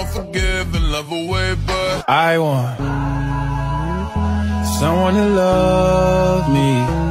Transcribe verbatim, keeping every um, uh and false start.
forgive and love away, but I want someone to love me.